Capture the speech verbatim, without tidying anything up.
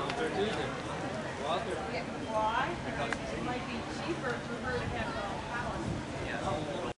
Why? It might be cheaper for her to have the house.